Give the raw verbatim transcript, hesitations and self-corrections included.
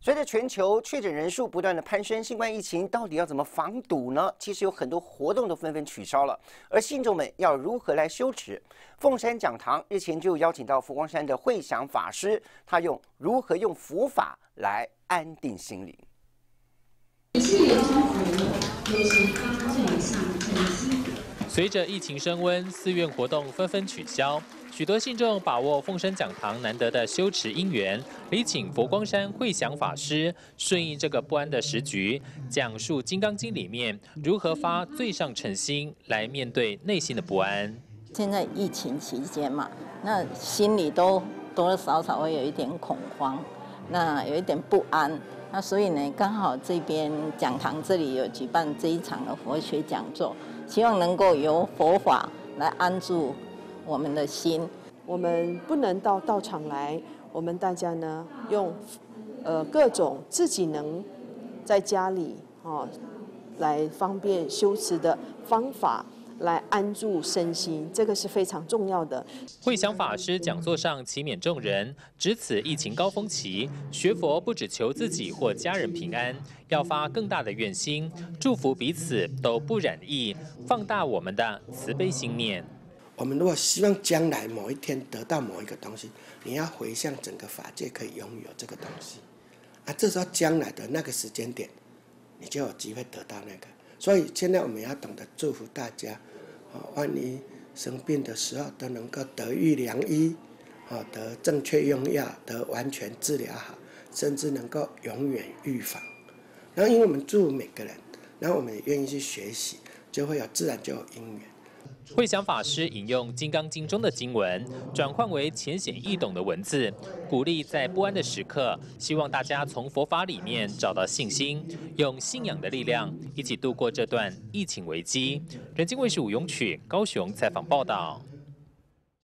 随着全球确诊人数不断的攀升，新冠疫情到底要怎么防堵呢？其实有很多活动都纷纷取消了，而信众们要如何来修持？凤山讲堂日前就邀请到佛光山的慧想法师，他用如何用佛法来安定心灵。 随着疫情升温，寺院活动纷纷取消。 许多信众把握凤山讲堂难得的修持因缘，礼请佛光山慧想法师，顺应这个不安的时局，讲述《金刚经》里面如何发最上诚心来面对内心的不安。 现在疫情期间嘛，那心里都多多少少会有一点恐慌，那有一点不安。那所以呢，刚好这边讲堂这里有举办这一场的佛学讲座，希望能够由佛法来安住 我们的心， 我们不能到道场来，我们大家呢用呃各种自己能在家里哦来方便修持的方法来安住身心，这个是非常重要的。 慧想法师讲座上祈勉众人，值此疫情高峰期，学佛不只求自己或家人平安，要发更大的愿心，祝福彼此都不染疫，放大我们的慈悲心念。 我们如果希望将来某一天得到某一个东西，你要回向整个法界可以拥有这个东西，啊，这时候将来的那个时间点，你就有机会得到那个。所以现在我们要懂得祝福大家，啊，万一生病的时候都能够得遇良医，啊，得正确用药，得完全治疗好，甚至能够永远预防。然后，因为我们祝福每个人，然后我们也愿意去学习，就会有自然就有因缘。 慧想法师引用《金刚经》中的经文，转换为浅显易懂的文字，鼓励在不安的时刻，希望大家从佛法里面找到信心，用信仰的力量，一起度过这段疫情危机。人间卫视吴永曲高雄采访报道。